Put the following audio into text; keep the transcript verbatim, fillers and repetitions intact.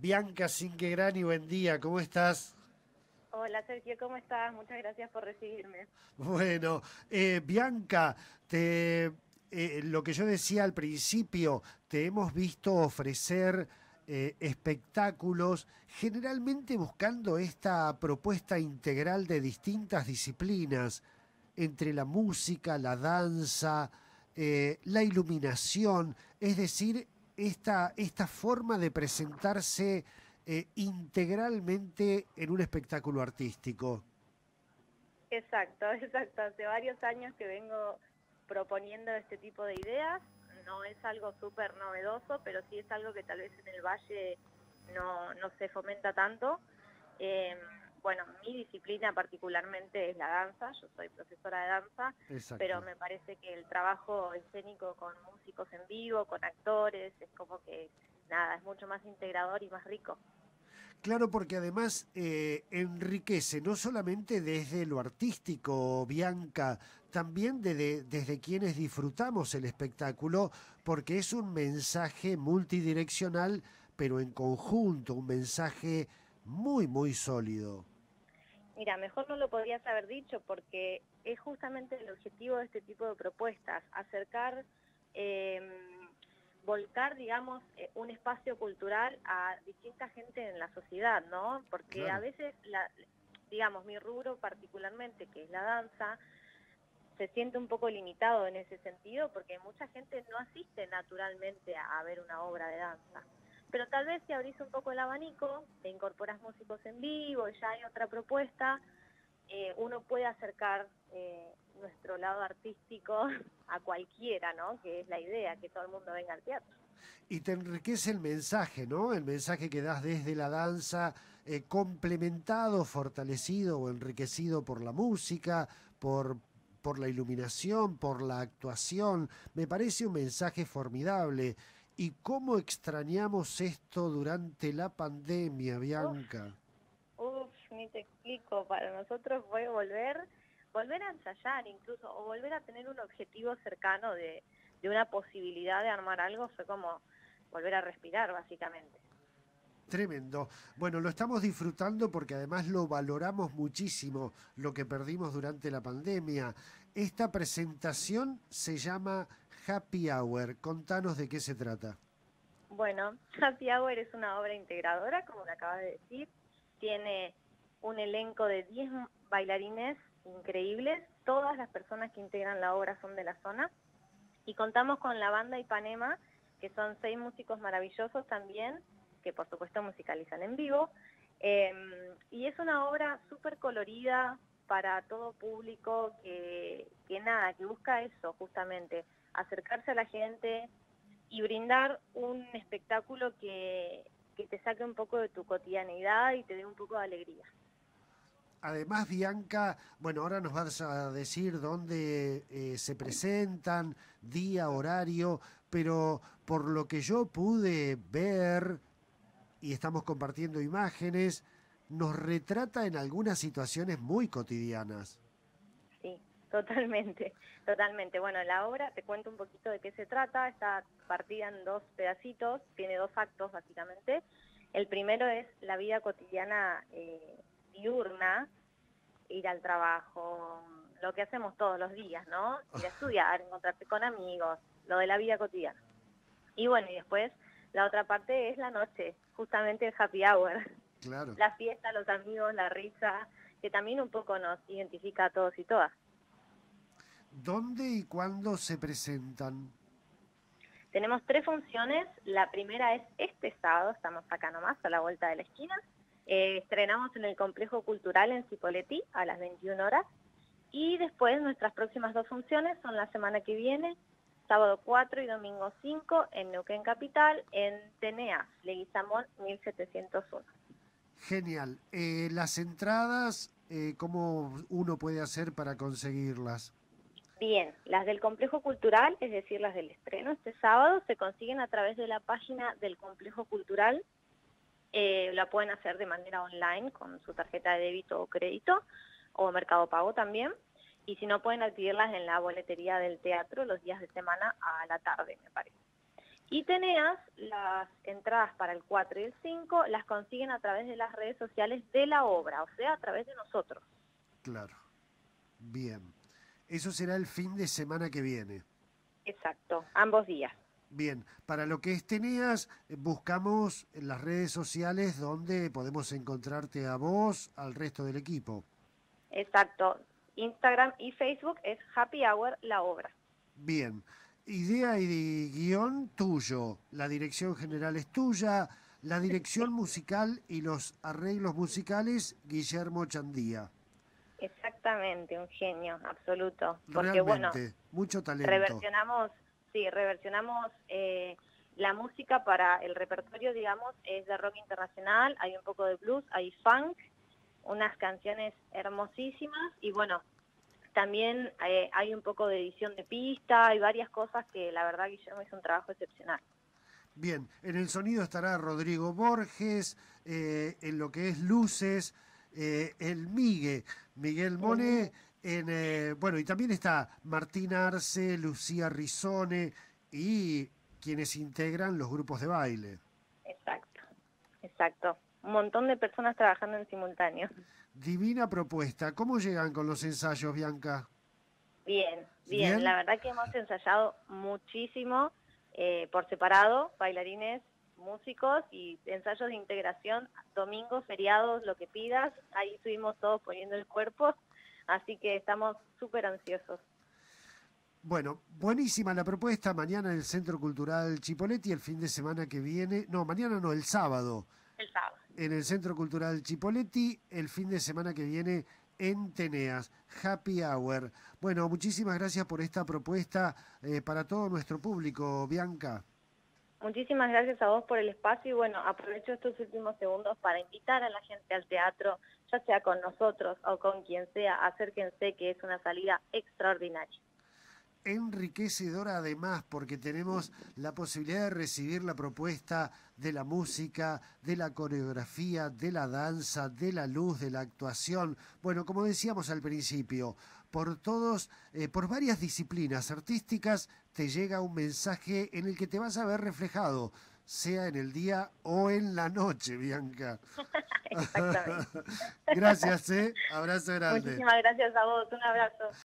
Bianca Cinquegrani, buen día, ¿cómo estás? Hola Sergio, ¿cómo estás? Muchas gracias por recibirme. Bueno, eh, Bianca, te, eh, lo que yo decía al principio, te hemos visto ofrecer eh, espectáculos, generalmente buscando esta propuesta integral de distintas disciplinas, entre la música, la danza, eh, la iluminación, es decir, esta, esta forma de presentarse eh, integralmente en un espectáculo artístico. Exacto, exacto. Hace varios años que vengo proponiendo este tipo de ideas. No es algo súper novedoso, pero sí es algo que tal vez en el Valle no, no se fomenta tanto. Eh, bueno, mi disciplina particularmente es la danza. Yo soy profesora de danza, pero Exacto. me parece que el trabajo escénico con músicos en vivo, con actores, es como que, nada, es mucho más integrador y más rico. Claro, porque además eh, enriquece no solamente desde lo artístico, Bianca, también de- de- desde quienes disfrutamos el espectáculo, porque es un mensaje multidireccional, pero en conjunto, un mensaje muy, muy sólido. Mira, mejor no lo podrías haber dicho porque es justamente el objetivo de este tipo de propuestas, acercar, eh, volcar, digamos, eh, un espacio cultural a distinta gente en la sociedad, ¿no? Porque a Claro. veces, la, digamos, mi rubro particularmente, que es la danza, se siente un poco limitado en ese sentido porque mucha gente no asiste naturalmente a, a ver una obra de danza. Pero tal vez si abrís un poco el abanico, te incorporas músicos en vivo y ya hay otra propuesta, eh, uno puede acercar eh, nuestro lado artístico a cualquiera, ¿no? Que es la idea, que todo el mundo venga al teatro. Y te enriquece el mensaje, ¿no? El mensaje que das desde la danza, eh, complementado, fortalecido o enriquecido por la música, por, por la iluminación, por la actuación. Me parece un mensaje formidable. ¿Y cómo extrañamos esto durante la pandemia, Uf, Bianca? uf, ni te explico, para nosotros fue volver, volver a ensayar incluso, o volver a tener un objetivo cercano de, de una posibilidad de armar algo, fue como volver a respirar, básicamente. Tremendo. Bueno, lo estamos disfrutando porque además lo valoramos muchísimo, lo que perdimos durante la pandemia. Esta presentación se llama Happy Hour. Contanos de qué se trata. Bueno, Happy Hour es una obra integradora, como le acabas de decir. Tiene un elenco de diez bailarines increíbles. Todas las personas que integran la obra son de la zona. Y contamos con la banda Ipanema, que son seis músicos maravillosos también, que por supuesto musicalizan en vivo. Eh, y es una obra súper colorida para todo público, que, que nada, que busca eso justamente, acercarse a la gente y brindar un espectáculo que, que te saque un poco de tu cotidianidad y te dé un poco de alegría. Además, Bianca, bueno, ahora nos vas a decir dónde eh, se presentan, día, horario, pero por lo que yo pude ver, y estamos compartiendo imágenes, nos retrata en algunas situaciones muy cotidianas. Sí, totalmente, totalmente. Bueno, la obra, te cuento un poquito de qué se trata, está partida en dos pedacitos, tiene dos actos básicamente. El primero es la vida cotidiana eh, diurna, ir al trabajo, lo que hacemos todos los días, ¿no? Ir a estudiar, encontrarte con amigos, lo de la vida cotidiana. Y bueno, y después la otra parte es la noche, justamente el happy hour, Claro. la fiesta, los amigos, la risa, que también un poco nos identifica a todos y todas. ¿Dónde y cuándo se presentan? Tenemos tres funciones. La primera es este sábado, estamos acá nomás, a la vuelta de la esquina. Eh, estrenamos en el Complejo Cultural en Cipolletti a las veintiuna horas. Y después nuestras próximas dos funciones son la semana que viene, sábado cuatro y domingo cinco, en Neuquén Capital, en T N A, Leguizamón mil setecientos uno. Genial. Eh, las entradas, eh, ¿cómo uno puede hacer para conseguirlas? Bien, las del Complejo Cultural, es decir, las del estreno este sábado, se consiguen a través de la página del Complejo Cultural. Eh, la pueden hacer de manera online con su tarjeta de débito o crédito o Mercado Pago también. Y si no, pueden adquirirlas en la boletería del teatro los días de semana a la tarde, me parece. Y Teneas, las entradas para el cuatro y el cinco las consiguen a través de las redes sociales de la obra, o sea, a través de nosotros. Claro, bien. Eso será el fin de semana que viene. Exacto, ambos días. Bien, para lo que es Teneas, eh, buscamos en las redes sociales donde podemos encontrarte a vos, al resto del equipo. Exacto, Instagram y Facebook es Happy Hour la obra. Bien, idea y guión tuyo, la dirección general es tuya, la dirección musical y los arreglos musicales, Guillermo Chandía. Exactamente, un genio, absoluto. Porque bueno, Realmente, mucho talento. reversionamos, sí, reversionamos eh, la música para el repertorio, digamos, es de rock internacional, hay un poco de blues, hay funk, unas canciones hermosísimas y bueno, también eh, hay un poco de edición de pista, hay varias cosas que la verdad Guillermo hizo un trabajo excepcional. Bien, en el sonido estará Rodrigo Borges, eh, en lo que es luces, eh, el Migue, Miguel Moné, en, eh, bueno, y también está Martín Arce, Lucía Rizone y quienes integran los grupos de baile. Exacto, exacto. Un montón de personas trabajando en simultáneo. Divina propuesta. ¿Cómo llegan con los ensayos, Bianca? Bien, bien. ¿Bien? La verdad que hemos ensayado muchísimo eh, por separado, bailarines, músicos y ensayos de integración, domingos, feriados, lo que pidas. Ahí estuvimos todos poniendo el cuerpo, así que estamos súper ansiosos. Bueno, buenísima la propuesta. Mañana en el Centro Cultural Chipoleti, el fin de semana que viene. No, mañana no, el sábado. El sábado. En el Centro Cultural Chipoleti, el fin de semana que viene en Teneas. Happy Hour. Bueno, muchísimas gracias por esta propuesta eh, para todo nuestro público, Bianca. Muchísimas gracias a vos por el espacio y bueno, aprovecho estos últimos segundos para invitar a la gente al teatro, ya sea con nosotros o con quien sea, acérquense que es una salida extraordinaria. Enriquecedora además porque tenemos la posibilidad de recibir la propuesta de la música, de la coreografía, de la danza, de la luz, de la actuación. Bueno, como decíamos al principio, por todos, eh, por varias disciplinas artísticas te llega un mensaje en el que te vas a ver reflejado, sea en el día o en la noche, Bianca. Exactamente. Gracias, ¿eh? Abrazo grande. Muchísimas gracias a vos, un abrazo.